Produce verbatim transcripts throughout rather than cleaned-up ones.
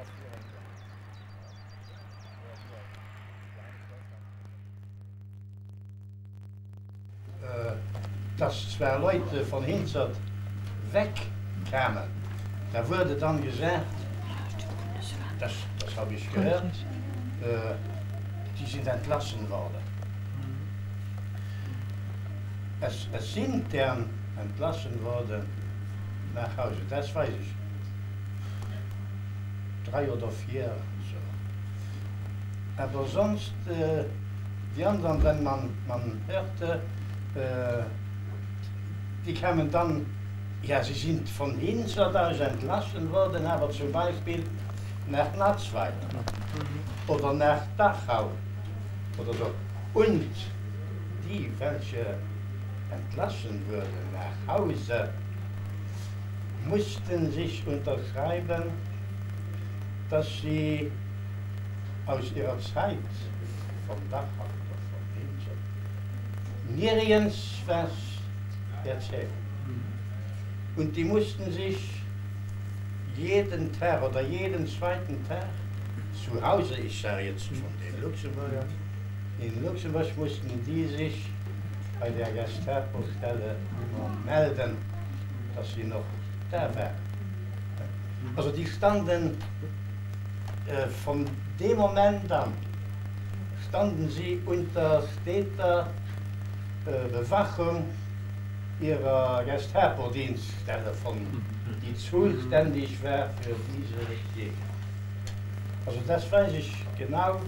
Dass zwei Leute von Hinzert wegkamen. Da wurde dann gesagt, das, das habe ich gehört, äh, die sind entlassen worden. Es, es sind deren entlassen worden nach Hause, das weiß ich. Drei oder vier. So. Aber sonst, äh, die anderen, wenn man, man hörte, äh, die kamen dann, ja, sie sind von Hinzert aus entlassen worden, aber zum Beispiel nach Natzweiler oder nach Dachau oder so. Und die, welche entlassen wurden nach Hause, mussten sich unterschreiben, dass sie aus ihrer Zeit vom Dachau oder von Hinzert nirgends was erzählen. Und die mussten sich jeden Tag oder jeden zweiten Tag zu Hause, ich sage jetzt von den Luxemburgern, in Luxemburg mussten die sich bei der Gestapo-Stelle melden, dass sie noch da waren. Also die standen äh, von dem Moment an, standen sie unter steter äh, Bewachung ihrer Gestapo-Dienststelle, von, die zuständig war für diese Gegend. Also das weiß ich genau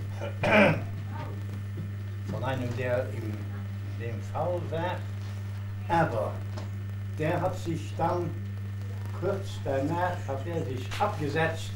von einem, der in dem Fall war, aber der hat sich dann kurz danach, hat er sich abgesetzt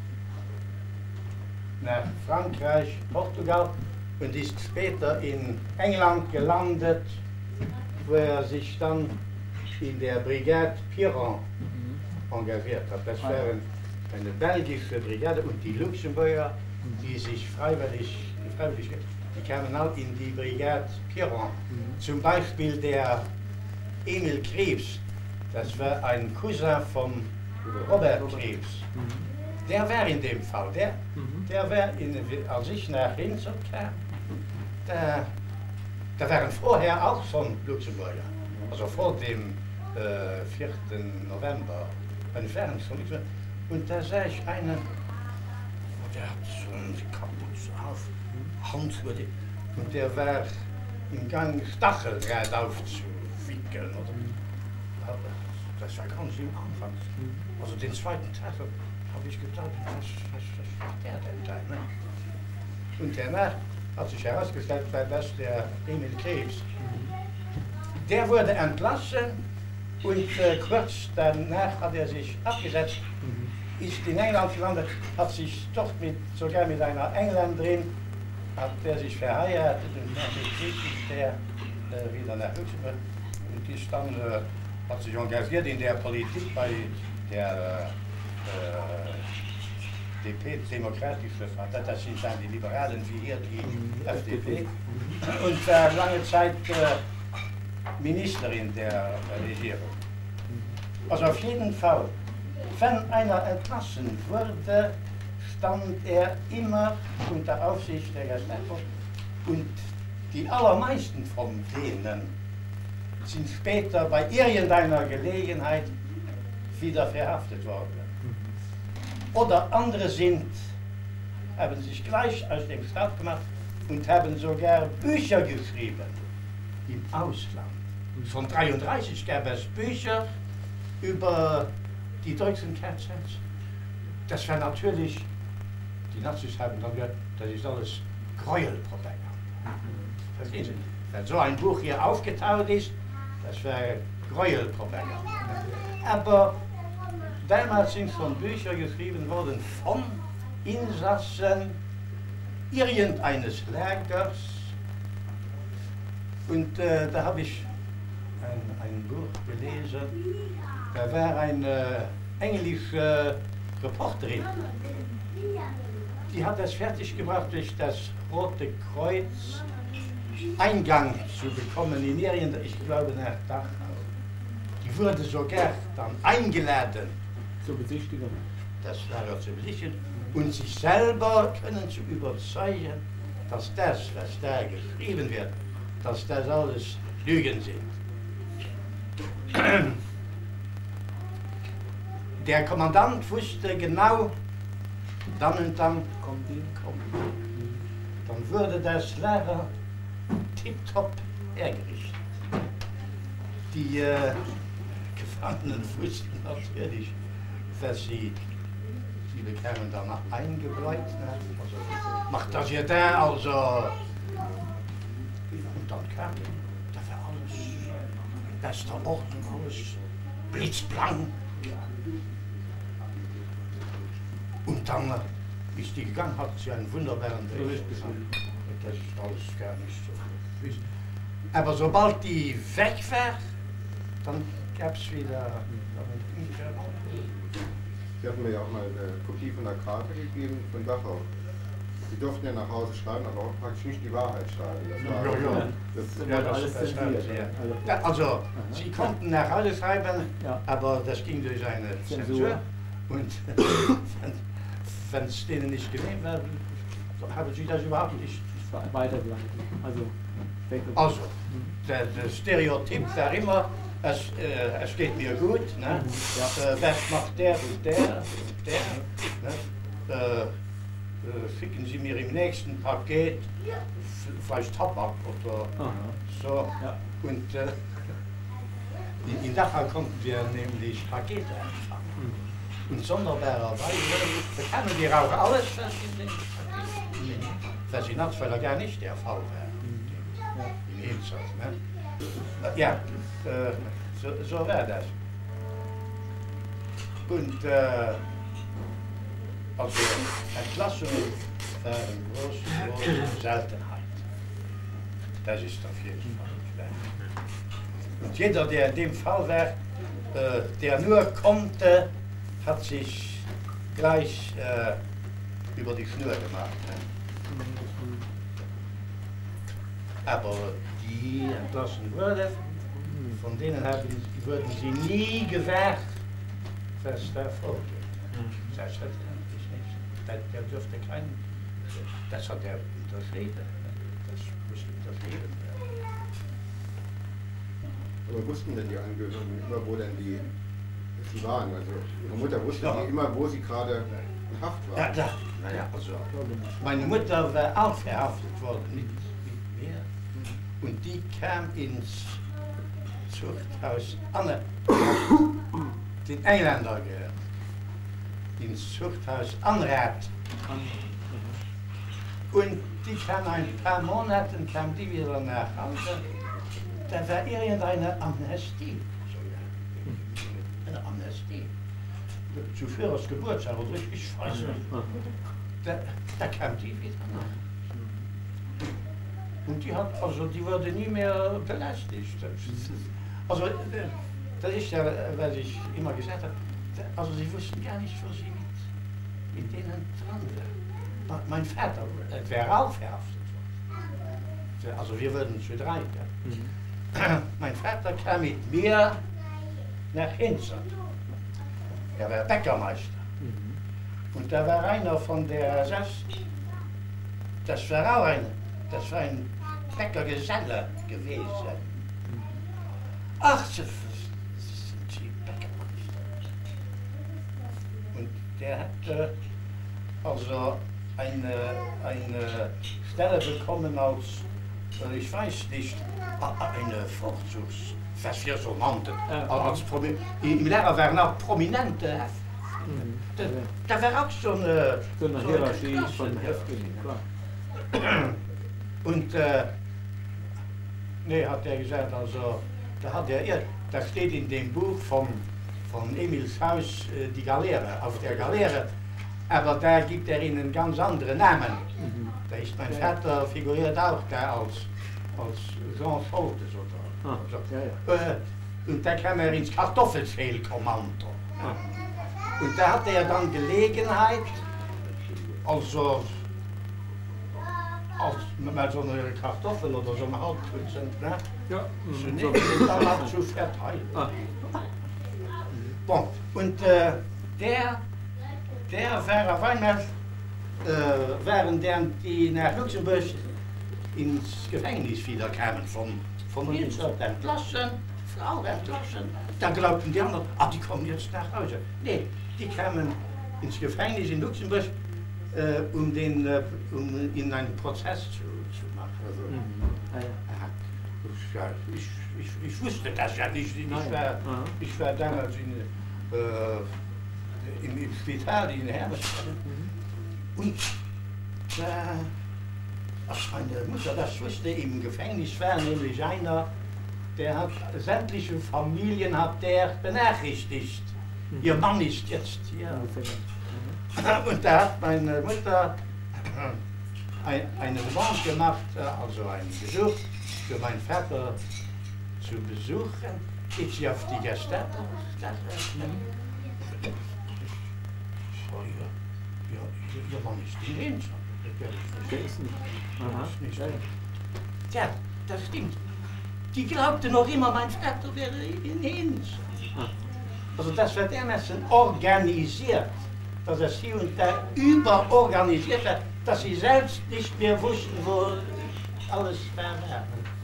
nach Frankreich, Portugal und ist später in England gelandet, wo er sich dann in der Brigade Piron engagiert hat. Das war eine belgische Brigade und die Luxemburger, die sich freiwillig, die, freiwillig, die kamen auch in die Brigade Piron. Zum Beispiel der Emil Krebs, das war ein Cousin von Robert Krebs. Der war in dem Fall, der, der war, in, als ich nach Hinzert kam, der, da waren vorher auch schon Luxemburger, also vor dem äh, vierten November, ein Fern von Luxemburg. Und da sah ich einen, der hat so eine Kapuze auf, Hand über die, und der war im Gang Stacheldraht aufzuwickeln. Oder, das war ganz im Anfang. Also den zweiten Tag habe ich gedacht, was, was, was macht der denn da? Ne? Und danach hat sich herausgestellt, dass der Emil Krebs, der wurde entlassen und äh, kurz danach hat er sich abgesetzt, ist in England gelandet, hat sich dort mit, sogar mit einer Engländerin, hat er sich verheiratet und nach dem Krieg ist der äh, wieder nach Luxemburg und ist dann, äh, hat sich engagiert in der Politik bei der äh, D P, Demokratische Partei, das sind dann die Liberalen wie hier die F D P und war lange Zeit äh, Ministerin der Regierung. Also auf jeden Fall, wenn einer entlassen wurde, stand er immer unter Aufsicht der Gestapo und die allermeisten von denen sind später bei irgendeiner Gelegenheit wieder verhaftet worden. Oder andere sind, haben sich gleich aus dem Staat gemacht und haben sogar Bücher geschrieben im Ausland. Von neunzehnhundertdreiunddreißig gab es Bücher über die deutschen K Zs. Das war natürlich, die Nazis haben dann gesagt, das ist alles Gräuelpropaganda. Verstehen Sie? Wenn so ein Buch hier aufgetaucht ist, das war Gräuelpropaganda. Aber damals sind schon Bücher geschrieben worden von Insassen irgendeines Lagers. Und äh, da habe ich ein, ein Buch gelesen. Da war eine englische Reporterin. Die hat es fertiggebracht, durch das Rote Kreuz Eingang zu bekommen in irgendein, ich glaube nach Dachau. Die wurde sogar dann eingeladen. Zur Besichtigung. das Lager zu besichtigen und sich selber können zu überzeugen, dass das, was da geschrieben wird, dass das alles Lügen sind. Der Kommandant wusste genau, dann und dann kommt die, kommt. Dann würde das Lager tipptopp hergerichtet. Die äh, Gefangenen wussten natürlich, dass sie, sie bekamen danach eingebläut. Ne? Also, macht das hier da, also. Und dann kam, da war alles in bester Ordnung, alles blitzblank. Und dann äh, ist die gegangen, hat sie einen wunderbaren Bericht gesagt. Das ist alles gar nicht so. Aber sobald die weg war, dann gab es wieder. Sie hatten mir ja auch mal eine Kopie von der Karte gegeben von Dachau. Sie durften ja nach Hause schreiben, aber auch praktisch nicht die Wahrheit schreiben. Das war, ja, ja. Das, ja, das, das, das stimmt, ja. Ja, also, aha. Sie konnten nach Hause schreiben, ja. Aber das ging durch eine Zensur. Und wenn es denen nicht genehm war, haben sie das überhaupt nicht weitergeleitet. Also, also der, der Stereotyp war immer, es, äh, es geht mir gut, ne? Ja. Äh, was macht der und der und der, ne? äh, äh, schicken Sie mir im nächsten Paket vielleicht Tabak oder aha. So. Ja. Und äh, in, in Dachau konnten wir nämlich Pakete empfangen. Mhm. Und sonderbarerweise bekamen wir auch alles, was in den Paketen, was in Natzweiler gar nicht der Fall war. Ja. In Ilzach, ne? Ja, äh, so, so war das. Und äh, also Entlassungen waren eine große, große Seltenheit. Das ist auf jeden Fall klar. Und jeder, der in dem Fall war, äh, der nur konnte, hat sich gleich äh, über die Schnur gemacht. Ne? Aber die entlassen wurden, von denen haben, wurden sie nie gewährt, was da vorgeht. Selbstverständlich nicht. Der, der dürfte kein, das hat er unterschrieben. Das muss unterschrieben werden. Aber wussten denn die Angehörigen immer, wo denn die, die waren? Also Ihre Mutter wusste ja. Die immer, wo sie gerade in Haft war. Ja, da, naja, also meine Mutter war auch verhaftet worden, nicht, nicht mehr. Und die kam ins Zuchthaus Anne, den Engländer gehört, ins Zuchthaus Anrath. Und die kam ein paar Monate, kam die wieder nach Hause. Da war irgendeine Amnestie. Eine Amnestie. Zu Führers Geburtstag, oder ich weiß nicht. Da, da kam die wieder nach. Und die hat, also die wurde nie mehr belästigt. Also das ist ja, was ich immer gesagt habe, also sie wussten gar nicht, wo sie mit, mit denen dran waren. Mein Vater wäre auch verhaftet worden. Also wir würden zu drei. Ja. Mhm. Mein Vater kam mit mir nach Hinzen. Er war Bäckermeister. Mhm. Und da war einer von der S S, das war auch ein, das war ein Bäckergeselle gewesen. Ach, das sind die Bäckermeister. Und der hat äh, also eine, eine Stelle bekommen als, äh, ich weiß nicht, eine Vorzugs, was wir so nannten. Ja, als im Lehrer waren auch Prominente. Mhm. Da, da war auch so eine, so eine so Hierarchie eine von Häftlingen, klar. Und äh, nee, hat er gesagt, also, da hat er, da steht in dem Buch von, von Emils Haus äh, die Galeere, auf der Galeere, aber da gibt er ihnen ganz andere Namen. Mhm. Da ist mein Vater figuriert auch da als, als Jean Scholtes oder ah, so. Ja, ja. Äh, und da kam er ins Kartoffelschälkommando. Ah. Und da hatte er dann Gelegenheit, also als met zo'n Kartoffel oder so einem Hauptprozent, ne? Ja. So nicht, und dann auch zu verteilen. Ah. Bon, und äh, der der war auf einmal, äh, während der, die nach Luxemburg ins Gefängnis wieder kamen, von, von Dienstag entlassen, Frau entlassen. Dann glaubten die anderen, ah, die kommen jetzt nach Hause. Nee, die kamen ins Gefängnis in Luxemburg, äh, um, den, äh, um in einen Prozess zu, zu machen. Also, Mhm. Ah, ja. ich, ja, ich, ich, ich wusste das ja nicht. Ich war, ich war damals in, äh, im, im Spital in Hermes. Und da, ach, meine Mutter das wusste, im Gefängnis war nämlich einer, der hat sämtliche Familien hat der benachrichtigt. Mhm. Ihr Mann ist jetzt hier. Mhm. Und da hat meine Mutter ein, einen Wand gemacht, also einen Besuch für meinen Vater zu besuchen. Geht sie auf die Gestapo? So, ja, ja, ihr Mann ist in Linz. Der ist nicht. Aha. Nicht. Ja, ja. Tja, das stimmt. Die glaubte noch immer, mein Vater wäre in Linz. Ah. Also das wird dermaßen organisiert, dass es hier und da überorganisiert wird, dass sie selbst nicht mehr wussten, wo alles war.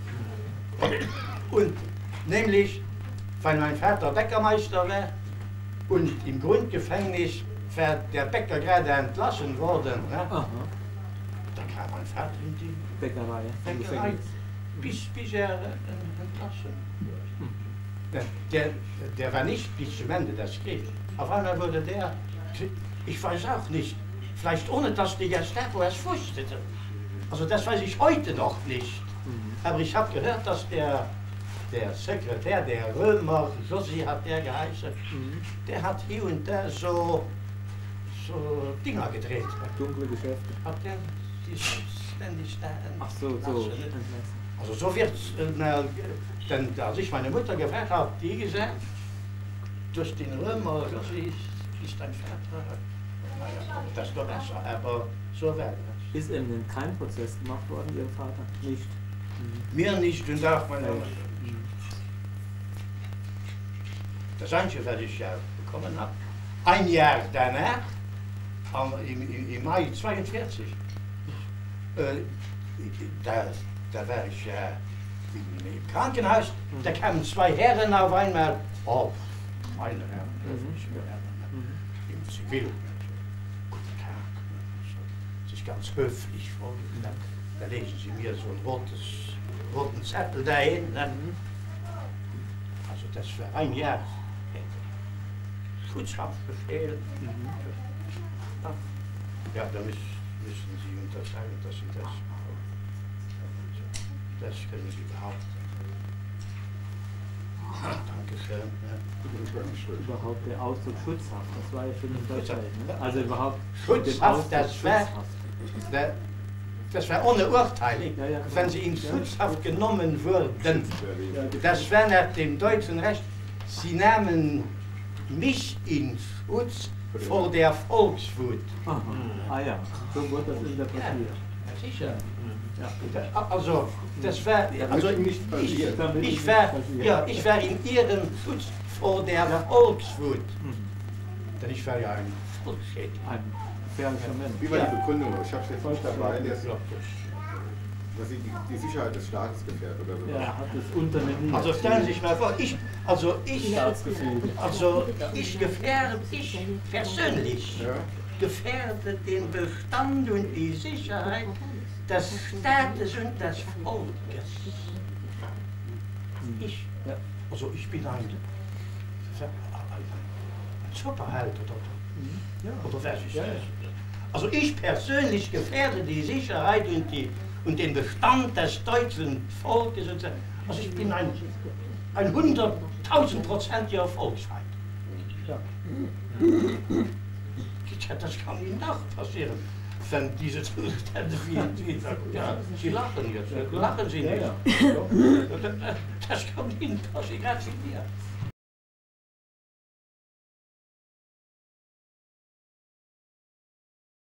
Und nämlich, weil mein Vater Bäckermeister war und im Grundgefängnis war der Bäcker gerade entlassen worden, ne? Aha. Dann kam mein Vater in die Bäckerei. Im Bäckerei, Gefängnis. bis, bis er äh, entlassen. Der, der war nicht bis zum Ende des Krieges. Auf einmal wurde der, ich weiß auch nicht, vielleicht ohne dass die Gestapo es wusste. Also das weiß ich heute noch nicht. Mhm. Aber ich habe gehört, dass der, der Sekretär, der Römer, Josi hat der geheißen, Mhm. der hat hier und da so, so Dinger gedreht. Dunkle Geschäfte. Hat der die ständig da Ach so, so. entlassen, ne? Also so wird es, äh, denn als ich meine Mutter gefragt habe, die gesagt, durch den Römer, das ist, ist dein Vater, naja, das ist doch besser, aber so wäre das. Ist eben denn kein Prozess gemacht worden, Ihr Vater? Nicht. Mhm. Mir nicht und auch meine Ja. Mutter. Mhm. Das Einzige, was ich ja bekommen habe, ein Jahr danach, am- im, im, im Mai zweiundvierzig, äh, da, da war ich ja im, im Krankenhaus, da kamen zwei Herren auf einmal, oh, meine Herren, Mhm. öffentliche Herren, Mhm. im Zivil. Guten Tag. So, sich ganz höflich vorgestellt. Da lesen Sie mir so einen rotes, roten Zettel dahin. Ne? Also das war ein Jahr. Schutzhaftbefehl. Mhm. Ja, da müssen, müssen Sie unterscheiden, dass Sie das Das können Sie behaupten. Dankeschön. Ja. Das war nicht schön. Überhaupt der Ausdruck Schutzhaft, das war ja schon in Deutschland. Ne? Schutzhaft. Also überhaupt Schutzhaft, den Ausdruck das war- Schutzhaft. Da- Das war ohne Urteil, Ja, ja, wenn Sie in ja. Schutzhaft genommen würden. Ja, Das wäre nach dem deutschen Recht, Sie nahmen mich in Schutz vor der Volkswut. Aha. Ah ja, so wurde das interpretiert. Ja, sicher. Ja. Also, das war, also Damit nicht ich, passiert. Damit ich, nicht war, passiert. ja, ich war in Ihrem Schutz vor der Volkswut. Mhm. Denn ich war ja ein Volksschädling. Ein gefährlicher Mensch. Wie war Ja. die Begründung? Ich habe es jetzt nicht dabei, dass, Unglaublich. dass sie die, die Sicherheit des Staates gefährdet oder so. Er hat das Unternehmen. Also stellen Sie sich mal vor, ich, also ich, Staatsgefühl. also ich gefährde, ich persönlich Ja? gefährde den Bestand und die Sicherheit des Staates und des Volkes. Ich, Ja. also ich bin ein, ein Superheld oder, Ja. oder wer ist Ja, das? ja. Also ich persönlich gefährde die Sicherheit und, die, und den Bestand des deutschen Volkes. Und so. Also ich bin ein, ein hunderttausendprozentiger Volksfeind. Ja. Ja, das kann Ihnen auch passieren, wenn diese Zustände wie, wie ja, Sie lachen jetzt, lachen Sie Ja, nicht. ja. Das kann Ihnen passieren, gerade Sie mir.